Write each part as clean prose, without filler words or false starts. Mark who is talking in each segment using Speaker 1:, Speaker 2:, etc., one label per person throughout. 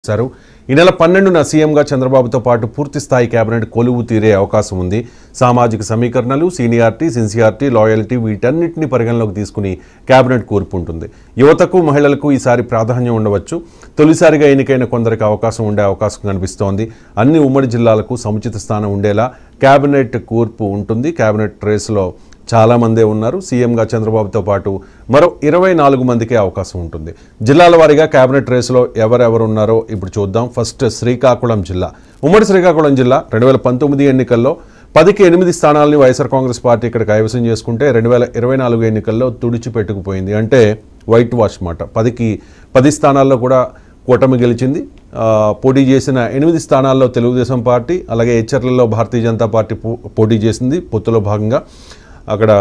Speaker 1: ఈ నెల 12న సీఎంగా చంద్రబాబుతో పాటు పూర్తి స్థాయి కేబినెట్ కొలువు తీరే అవకాశం ఉంది. సామాజిక సమీకరణలు, సీనియారిటీ, సిన్సియారిటీ, లాయల్టీ వీటన్నిటిని పరిగణలోకి తీసుకుని కేబినెట్ కూర్పు ఉంటుంది. యువతకు, మహిళలకు ఈసారి ప్రాధాన్యం ఉండవచ్చు. తొలిసారిగా ఎన్నికైన కొందరికి అవకాశం ఉండే అవకాశం కనిపిస్తోంది. అన్ని ఉమ్మడి జిల్లాలకు సముచిత స్థానం ఉండేలా కేబినెట్ కూర్పు ఉంటుంది. కేబినెట్ రేసులో చాలామందే ఉన్నారు. సీఎంగా చంద్రబాబుతో పాటు మరో 24 మందికే అవకాశం ఉంటుంది. జిల్లాల వారీగా కేబినెట్ రేసులో ఎవరెవరు ఉన్నారో ఇప్పుడు చూద్దాం. ఫస్ట్ శ్రీకాకుళం జిల్లా. ఉమ్మడి శ్రీకాకుళం జిల్లా 2019 ఎన్నికల్లో 10కి 8 స్థానాలని వైఎస్ఆర్ కాంగ్రెస్ పార్టీ ఇక్కడ కైవసం చేసుకుంటే 2024 ఎన్నికల్లో తుడిచిపెట్టుకుపోయింది. అంటే వైట్ వాష్ మాట. 10కి 10 స్థానాల్లో కూడా కూటమి గెలిచింది. పోటీ చేసిన 8 స్థానాల్లో తెలుగుదేశం పార్టీ, అలాగే హెచ్చర్లలో భారతీయ జనతా పార్టీ పోటీ చేసింది. పొత్తులో భాగంగా అక్కడ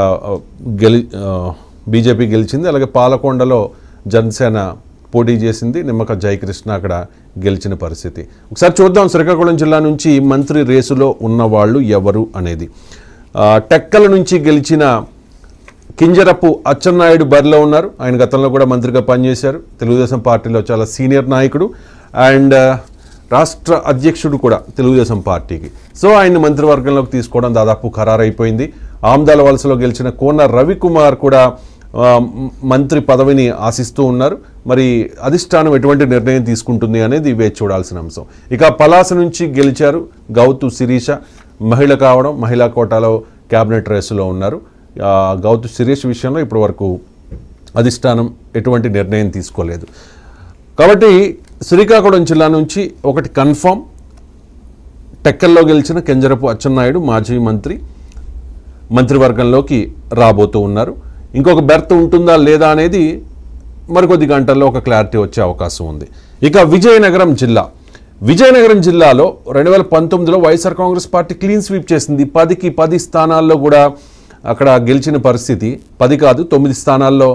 Speaker 1: బీజేపీ గెలిచింది. అలాగే పాలకొండలో జనసేన పోటీ చేసింది. నిమ్మక జయకృష్ణ అక్కడ గెలిచిన పరిస్థితి. ఒకసారి చూద్దాం శ్రీకాకుళం జిల్లా నుంచి మంత్రి రేసులో ఉన్నవాళ్ళు ఎవరు అనేది. టెక్కల నుంచి గెలిచిన కింజరపు అచ్చెన్నాయుడు బరిలో ఉన్నారు. ఆయన గతంలో కూడా మంత్రిగా పనిచేశారు. తెలుగుదేశం పార్టీలో చాలా సీనియర్ నాయకుడు అండ్ రాష్ట్ర అధ్యక్షుడు కూడా తెలుగుదేశం పార్టీకి. సో ఆయన మంత్రివర్గంలోకి తీసుకోవడం దాదాపు ఖరారైపోయింది. ఆమ్దాల వలసలో గెలిచిన కోన రవికుమార్ కూడా మంత్రి పదవిని ఆశిస్తూ ఉన్నారు. మరి అధిష్టానం ఎటువంటి నిర్ణయం తీసుకుంటుంది అనేది వేచి చూడాల్సిన అంశం. ఇక పలాస నుంచి గెలిచారు గౌతు శిరీష. మహిళ కావడం, మహిళా కోటాలో కేబినెట్ రేసులో ఉన్నారు. గౌతు శిరీష్ విషయంలో ఇప్పటి వరకు అధిష్టానం ఎటువంటి నిర్ణయం తీసుకోలేదు. కాబట్టి శ్రీకాకుళం జిల్లా నుంచి ఒకటి కన్ఫామ్, టెక్కల్లో గెలిచిన కింజరపు అచ్చెన్నాయుడు మాజీ మంత్రివర్గంలోకి రాబోతూ ఉన్నారు. ఇంకొక బెర్త్ ఉంటుందా లేదా అనేది మరికొద్ది గంటల్లో ఒక క్లారిటీ వచ్చే అవకాశం ఉంది. ఇక విజయనగరం జిల్లాలో 2019లో వైఎస్ఆర్ కాంగ్రెస్ పార్టీ క్లీన్ స్వీప్ చేసింది. 10కి 10 స్థానాల్లో కూడా అక్కడ గెలిచిన పరిస్థితి. 10 కాదు 9 స్థానాల్లో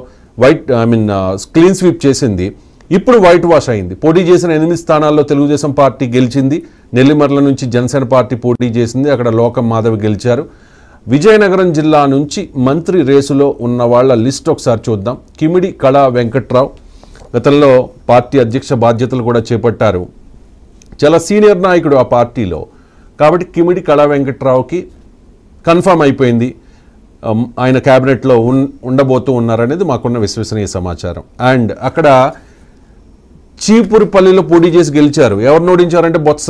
Speaker 1: క్లీన్ స్వీప్ చేసింది. ఇప్పుడు వైట్ వాష్ అయింది. పోటీ చేసిన 8 స్థానాల్లో తెలుగుదేశం పార్టీ గెలిచింది. నెల్లిమర్ల నుంచి జనసేన పార్టీ పోటీ చేసింది. అక్కడ లోకం మాధవ్ గెలిచారు. విజయనగరం జిల్లా నుంచి మంత్రి రేసులో ఉన్న వాళ్ళ లిస్ట్ ఒకసారి చూద్దాం. కిమిడి కళా వెంకట్రావు గతంలో పార్టీ అధ్యక్ష బాధ్యతలు కూడా చేపట్టారు. చాలా సీనియర్ నాయకుడు ఆ పార్టీలో. కాబట్టి కిమిడి కళా వెంకట్రావుకి కన్ఫర్మ్ అయిపోయింది. ఆయన క్యాబినెట్లో ఉండబోతూ ఉన్నారనేది మాకున్న విశ్వసనీయ సమాచారం. అండ్ అక్కడ చీపురుపల్లిలో పోటీ చేసి గెలిచారు. ఎవరిని ఓడించారంటే బొత్స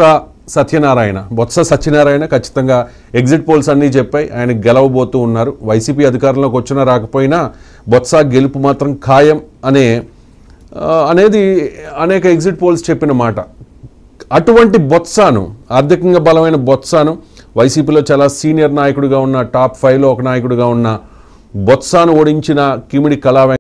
Speaker 1: సత్యనారాయణ ఖచ్చితంగా ఎగ్జిట్ పోల్స్ అన్నీ చెప్పాయి ఆయన గెలవబోతూ ఉన్నారు. వైసీపీ అధికారంలోకి వచ్చినా రాకపోయినా బొత్స గెలుపు మాత్రం ఖాయం అనేది అనేక ఎగ్జిట్ పోల్స్ చెప్పిన మాట. అటువంటి బొత్సను, ఆర్థికంగా బలమైన బొత్సను, వైసీపీలో చాలా సీనియర్ నాయకుడిగా ఉన్న టాప్ 5లో ఒక నాయకుడిగా ఉన్న బొత్సను ఓడించిన కిమిడి కళా